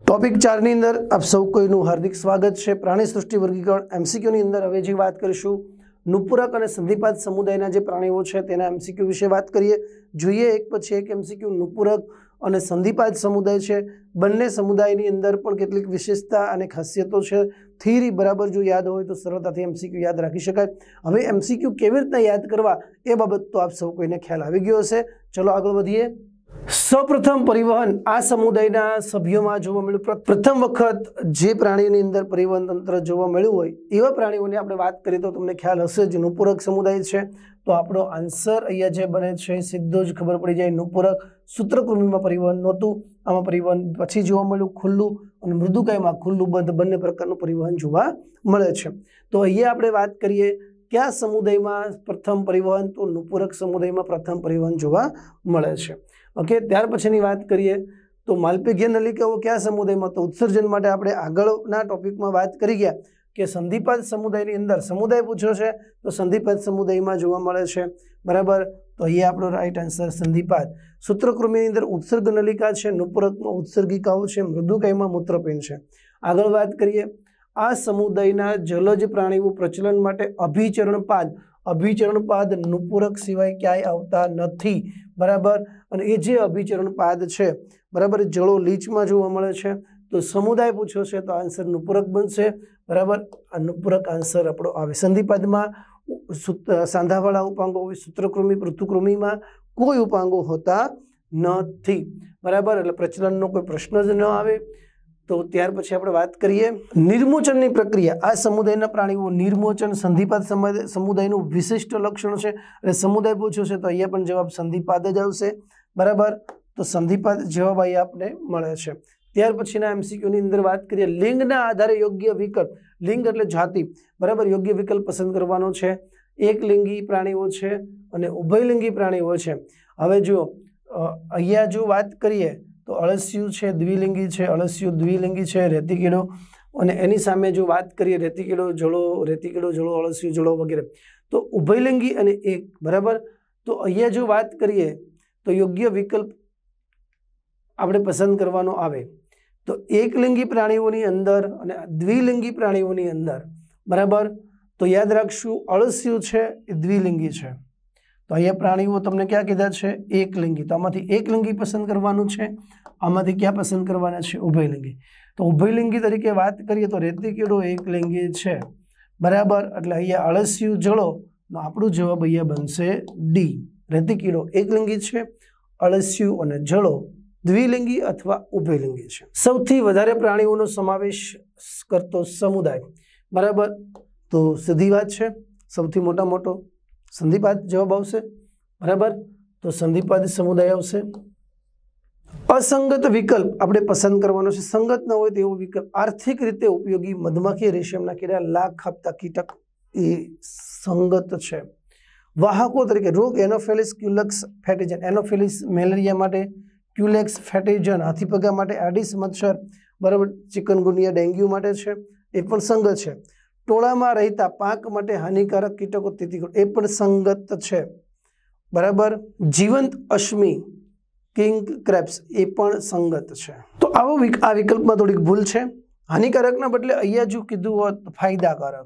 Topic 4 ની અંદર આપ સૌ કોઈનું હાર્દિક સ્વાગત છે। પ્રાણી સૃષ્ટિ વર્ગીકરણ એમસીક્યુ ની અંદર હવે જે વાત કરીશું નુપુરક અને સંધિપાદ સમુદાયના જે પ્રાણીઓ છે તેના એમસીક્યુ વિશે વાત કરીએ। જોઈએ એક પછી એક એમસીક્યુ। નુપુરક અને સંધિપાદ સમુદાય છે, બંને સમુદાયની અંદર પણ કેટલીક વિશેષતા અને ખાસિયતો છે। થિયરી બરાબર જો યાદ હોય તો સરળતાથી એમસીક્યુ યાદ રાખી શકાય। હવે એમસીક્યુ કેવી રીતના યાદ કરવા એ બાબત તો આપ સૌ કોઈને ખ્યાલ આવી ગયો હશે। ચલો આગળ વધીએ। સૌપ્રથમ પરિવહન આ સમુદાયના સભ્યોમાં જોવા મળ્યું। પ્રથમ વખત જે પ્રાણીઓની અંદર પરિવહન તંત્ર જોવા મળ્યું હોય એવા પ્રાણીઓની આપણે વાત કરીએ તો તમને ખ્યાલ હશે જ નુપુરક સમુદાય છે। તો આપણો આન્સર અહીંયા જે બને છે સીધો જ ખબર પડી જાય, નુપુરક। સૂત્રકૃમિમાં પરિવહન નહોતું, આમાં પરિવહન પછી જોવા મળ્યું ખુલ્લું, અને મૃદુકાયમાં ખુલ્લું બંધ બંને પ્રકારનું પરિવહન જોવા મળે છે। તો અહીંયા આપણે વાત કરીએ કયા સમુદાયમાં પ્રથમ પરિવહન, તો નુપુરક સમુદાયમાં પ્રથમ પરિવહન જોવા મળે છે। ઓકે, ત્યાર પછીની વાત કરીએ તો માલપીય નલિકાઓ કયા સમુદાયમાં, તો ઉત્સર્જન માટે આપણે આગળના ટોપિકમાં વાત કરી ગયા કે સંધિપાદ સમુદાયની અંદર સમુદાય પૂછ્યો છે તો સંધિપાદ સમુદાયમાં જોવા મળે છે, બરાબર। તો અહીંયા આપણો રાઈટ આન્સર સંધિપાદ। સૂત્રકૃમિની અંદર ઉત્સર્ગ નલિકા છે, નુપુરકમાં ઉત્સર્ગિકાઓ છે, મૃદુકાયમાં મૂત્રપિંડ છે। આગળ વાત કરીએ આ સમુદાયના જલજ પ્રાણીઓ પ્રચલન માટે અભિચરણપાદ નુપુરક સિવાય ક્યાંય આવતા નથી, બરાબર। અને એ જે અભિચરણપાદ છે, બરાબર, જળો લીચમાં જોવા મળે છે। તો સમુદાય પૂછ્યો છે તો આન્સર નુપુરક બનશે, બરાબર। આ નુપુરક આન્સર આપણો આવે। સંધિપાદમાં સાંધાવાળા ઉપાંગો હોય, સૂત્રકૃમિ પૃથુકૃમિમાં કોઈ ઉપાંગો હોતા નથી, બરાબર। એટલે પ્રચલનનો કોઈ પ્રશ્ન જ ન આવે। તો ત્યાર પછી આપણે વાત કરીએ નિર્મોચનની પ્રક્રિયા। આ સમુદાયના પ્રાણીઓ નિર્મોચન સંધિપાદ સમુદાયનું વિશિષ્ટ લક્ષણ છે, એટલે સમુદાય પૂછ્યો છે તો અહીંયા પણ જવાબ સંધિપાદ જ આવશે, બરાબર। તો સંધિપાદ જવાબ અહીંયા આપણે મળે છે। ત્યાર પછીના એમસીક્યુની અંદર વાત કરીએ લિંગના આધારે યોગ્ય વિકલ્પ। લિંગ એટલે જાતિ, બરાબર, યોગ્ય વિકલ્પ પસંદ કરવાનો છે। એકલિંગી પ્રાણીઓ છે અને ઉભયલિંગી પ્રાણીઓ છે। હવે જો અહીંયા જો વાત કરીએ તો અળસિયું છે દ્વિલિંગી છે, અળસિયું દ્વિલિંગી છે, રેતીકીડો, અને એની સામે જો વાત કરીએ રેતીકીડો જળો અળસિયું જળો વગેરે, તો ઉભયલિંગી અને એક, બરાબર। તો અહીંયા જો વાત કરીએ તો યોગ્ય વિકલ્પ આપણે પસંદ કરવાનો આવે તો એકલિંગી પ્રાણીઓની અંદર અને દ્વિલિંગી પ્રાણીઓની અંદર, બરાબર। તો યાદ રાખશું અળસિયું છે એ દ્વિલિંગી છે, તો અહીંયા પ્રાણીઓ તમને ક્યાં કીધા છે એકલિંગી, તો આમાંથી એકલિંગી પસંદ કરવાનું છે, આમાંથી ક્યાં પસંદ કરવાના છે ઉભયલિંગી। તો ઉભયલિંગી તરીકે વાત કરીએ તો રેતીકીડો એકલિંગી છે, બરાબર। એટલે અહીંયા અળસિયું જળો આપણો જવાબ અહીંયા બનશે ડી। રેતીકીડો એકલિંગી છે, અળસિયું અને જળો દ્વિલિંગી અથવા ઉભયલિંગી છે। સૌથી વધારે પ્રાણીઓનો સમાવેશ કરતો સમુદાય, બરાબર, તો સીધી વાત છે સૌથી મોટો સંધિપાદ જવાબ આવશે, બરાબર। તો સંધિપાદ સમુદાય આવશે। અસંગત વિકલ્પ આપણે પસંદ કરવાનો છે, સંગત ન હોય તેવો વિકલ્પ। આર્થિક રીતે ઉપયોગી મધમાખી રેશમના કીડા લાખ આપતા કીટક એ સંગત છે। વાહકો તરીકે રોગ anopheles culex fatigans, anopheles malaria માટે, ક્યુલેક્સ ફેટીજન હાથીપગા માટે, એડિસ મચ્છર, બરાબર, ચિકનગુનિયા ડેન્ગ્યુ માટે છે, એ પણ સંગત છે। ટોળામાં રહેતા પાક માટે હાનિકારક કીટકો તિતિકોડ, એ પણ સંગત છે, બરાબર। જીવંત અશ્મિ કિંગ ક્રેબ્સ એ પણ સંગત છે। તો આવો આ વિકલ્પમાં થોડીક ભૂલ છે, હાનિકારકના બદલે અહીંયા જો કીધું હોત ફાયદાકારક,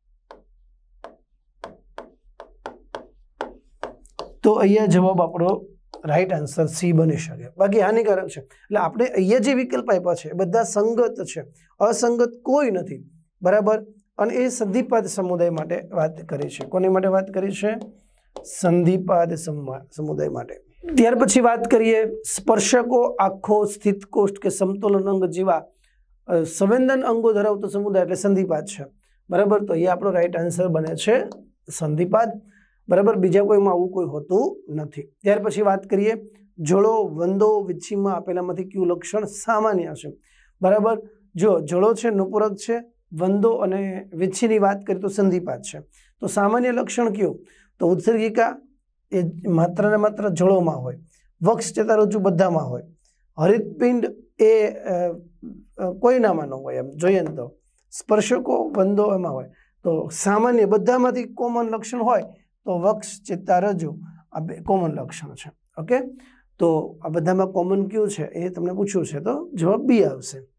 તો અહીંયા જવાબ આપણો રાઈટ આન્સર સી બની શકે, બાકી હાનિકારક છે। એટલે આપણે અહીંયા જે વિકલ્પ આપ્યા છે એ બધા સંગત છે, અસંગત કોઈ નથી, બરાબર। અને એ સંધિપાદ સમુદાય માટે વાત કરી છે। કોની માટે વાત કરી છે? સંધિપાદ સમુદાય માટે। ત્યાર પછી વાત કરીએ સ્પર્શકો, આંખો, સ્થિતકોષ્ઠ કે સમતોલન અંગ જેવા સંવેદન અંગો ધરાવતો સમુદાય એટલે સંધિપાદ છે, બરાબર। તો એ આપણો રાઈટ આન્સર બને છે સંધિપાદ, બરાબર। બીજા કોઈમાં આવું કોઈ હોતું નથી। ત્યાર પછી વાત કરીએ જળો, વંદો, વિચ્છીમાં આપેલામાંથી કયું લક્ષણ સામાન્ય છે, બરાબર। જો જળો છે નુપુરક છે, વંદો અને વિચ્છીની વાત કરીએ તો સંધિપાદ છે। તો સામાન્ય લક્ષણ કયું? તો ઉત્સર્ગિકા એ માત્ર ને માત્ર જળોમાં હોય, વક્ષ ચેતારજ્જુ બધામાં હોય, હરિતપિંડ એ કોઈનામાં ન હોય, એમ જોઈએ ને તો સ્પર્શકો વંદો એમાં હોય। તો સામાન્ય બધામાંથી કોમન લક્ષણ હોય તો વક્ષ ચેતારજ્જુ આ બે કોમન લક્ષણ છે, ઓકે। તો આ બધામાં કોમન કયું છે એ તમને પૂછ્યું છે તો જવાબ બી આવશે।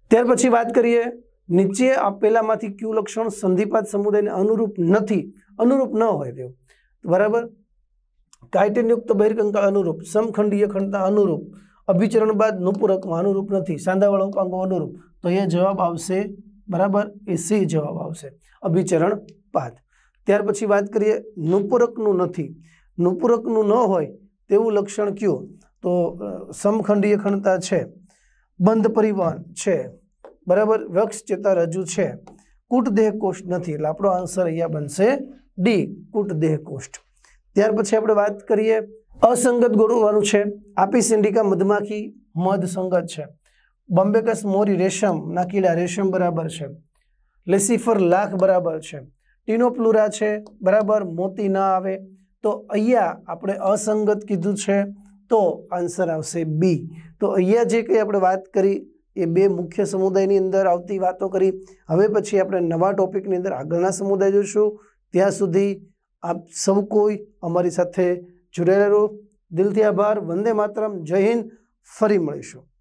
ત્યાર પછી વાત કરીએ, નીચે આપેલામાંથી કયું લક્ષણ સંધિપાત સમુદાયને અનુરૂપ નથી, અનુરૂપ ન હોય તેવું, બરાબર? કાયટેનયુક્ત બહિર્કંકાળ અનુરૂપ, સમખંડીય ખંડતા અનુરૂપ, અભિચરણ બાદ નુપુરકમાં અનુરૂપ નથી, સાંધાવાળા ઉપાંગો અનુરૂપ. તો એ જવાબ આવશે, બરાબર, એ સી જવાબ આવશે, અભિચરણ પાદ. ત્યાર પછી વાત કરીએ, નુપુરકનું નથી, નુપુરકનું ન હોય તેવું લક્ષણ કયું? તો સમખંડીય ખંડતા છે, બંધ પરિવહન છે, બરાબર, વક્ષ ચેતા રજૂ છે, કૂટદેહ કોષ્ઠ નથી. એટલે આપણો આન્સર અહીંયા બનશે ડી, કૂટદેહ કોષ્ઠ. ત્યાર પછી આપણે વાત કરીએ, અસંગત ગોળવાનું છે. આપીસ ઇન્ડિકા મધમાખી મધ સંગત છે. બોમ્બેકસ મોરી રેશમ ના કીડા રેશમ બરાબર છે. લેસિફર લાખ બરાબર છે. ટીનોપ્લુરા છે, બરાબર, મોતી ના આવે. તો અહીંયા આપણે અસંગત કીધું છે, તો આન્સર આવશે બી. તો અહીંયા જે કંઈ આપણે વાત કરી એ બે મુખ્ય સમુદાયની અંદર આવતી વાતો કરી. હવે પછી આપણે નવા ટોપિકની અંદર આગળના સમુદાય જોઈશું. ત્યાં સુધી આપ સૌ કોઈ અમારી સાથે જોડાયેલા રહો. દિલથી આભાર. વંદે માતરમ. જય હિન્દ. ફરી મળીશું.